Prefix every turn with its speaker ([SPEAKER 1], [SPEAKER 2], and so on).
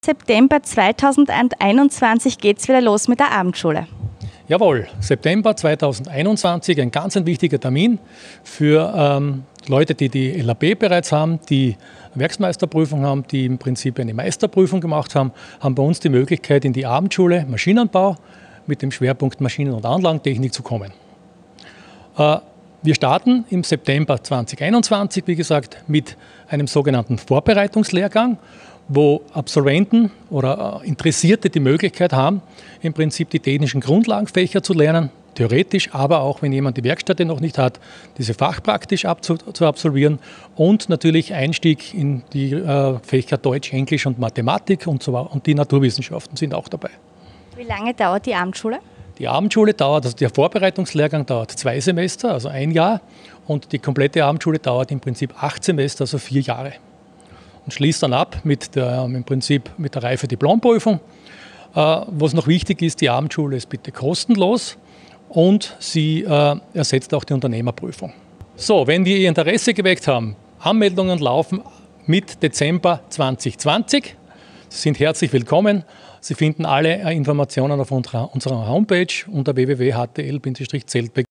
[SPEAKER 1] September 2021 geht es wieder los mit der Abendschule.
[SPEAKER 2] Jawohl, September 2021, ein ganz wichtiger Termin für Leute, die die LAB bereits haben, die Werksmeisterprüfung haben, die im Prinzip eine Meisterprüfung gemacht haben, haben bei uns die Möglichkeit, in die Abendschule Maschinenbau mit dem Schwerpunkt Maschinen- und Anlagentechnik zu kommen. Wir starten im September 2021, wie gesagt, mit einem sogenannten Vorbereitungslehrgang, wo Absolventen oder Interessierte die Möglichkeit haben, im Prinzip die technischen Grundlagenfächer zu lernen, theoretisch, aber auch, wenn jemand die Werkstätte noch nicht hat, diese fachpraktisch zu absolvieren und natürlich Einstieg in die Fächer Deutsch, Englisch und Mathematik und die Naturwissenschaften sind auch dabei.
[SPEAKER 1] Wie lange dauert die Abendschule?
[SPEAKER 2] Die Abendschule dauert, also der Vorbereitungslehrgang dauert 2 Semester, also 1 Jahr, und die komplette Abendschule dauert im Prinzip 8 Semester, also 4 Jahre. Und schließt dann ab mit der Reife Diplomprüfung. Was noch wichtig ist, die Abendschule ist bitte kostenlos und sie ersetzt auch die Unternehmerprüfung. So, wenn wir Ihr Interesse geweckt haben, Anmeldungen laufen mit Dezember 2020. Sie sind herzlich willkommen. Sie finden alle Informationen auf unserer Homepage unter www.htl-zeltbeck.